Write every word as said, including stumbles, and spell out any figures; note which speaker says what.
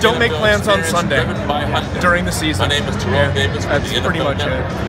Speaker 1: don't make plans on Sunday during the season.
Speaker 2: My name is Jerome
Speaker 1: Yeah,
Speaker 2: Davis.
Speaker 1: that's pretty much it.